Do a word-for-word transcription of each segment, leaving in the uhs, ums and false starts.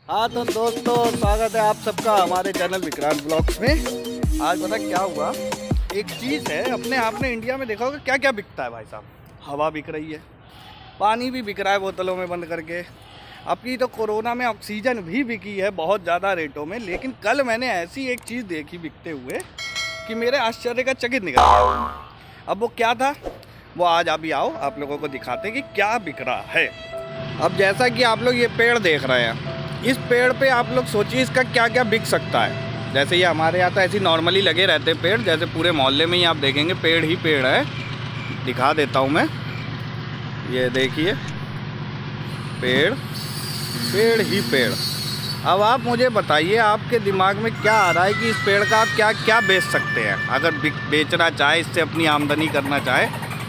हाँ तो दोस्तों, स्वागत है आप सबका हमारे चैनल विक्रांत ब्लॉग्स में। आज पता क्या हुआ, एक चीज़ है अपने आपने इंडिया में देखा होगा क्या क्या बिकता है भाई साहब। हवा बिक रही है, पानी भी बिक रहा है बोतलों में बंद करके। आपकी तो कोरोना में ऑक्सीजन भी बिकी है बहुत ज़्यादा रेटों में। लेकिन कल मैंने ऐसी एक चीज़ देखी बिकते हुए कि मेरे आश्चर्य का चकित निकल गया। अब वो क्या था, वो आज अभी आओ आप लोगों को दिखाते कि क्या बिक रहा है। अब जैसा कि आप लोग ये पेड़ देख रहे हैं, इस पेड़ पे आप लोग सोचिए इसका क्या क्या बिक सकता है। जैसे ये हमारे यहाँ तो ऐसे नॉर्मली लगे रहते हैं पेड़, जैसे पूरे मोहल्ले में ही आप देखेंगे पेड़ ही पेड़ है। दिखा देता हूँ मैं, ये देखिए पेड़ पेड़ ही पेड़। अब आप मुझे बताइए आपके दिमाग में क्या आ रहा है कि इस पेड़ का आप क्या क्या बेच सकते हैं। अगर बेचना चाहे, इससे अपनी आमदनी करना चाहे,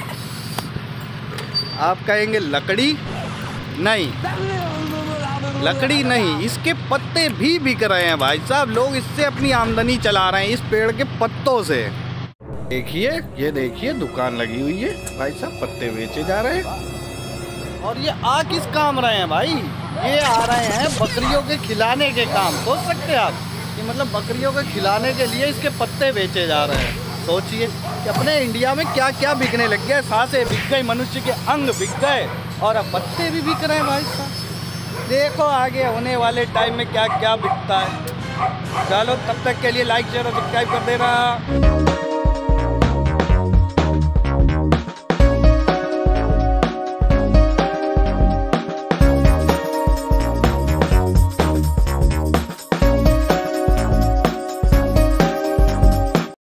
आप कहेंगे लकड़ी नहीं, लकड़ी नहीं, इसके पत्ते भी बिक रहे हैं भाई साहब। लोग इससे अपनी आमदनी चला रहे हैं, इस पेड़ के पत्तों से। देखिए ये देखिए दुकान लगी हुई है भाई साहब, पत्ते बेचे जा रहे हैं। और ये आ किस काम रहे हैं भाई, ये आ रहे हैं बकरियों के खिलाने के काम। सोच सकते हैं आप कि मतलब बकरियों के खिलाने के लिए इसके पत्ते बेचे जा रहे हैं। सोचिए कि अपने इंडिया में क्या क्या बिकने लग गया। सांसें बिक गई, मनुष्य के अंग बिक गए और अब पत्ते भी बिक रहे हैं भाई साहब। देखो आगे होने वाले टाइम में क्या क्या बिकता है। चलो तब तक के लिए लाइक शेयर और सब्सक्राइब कर देना।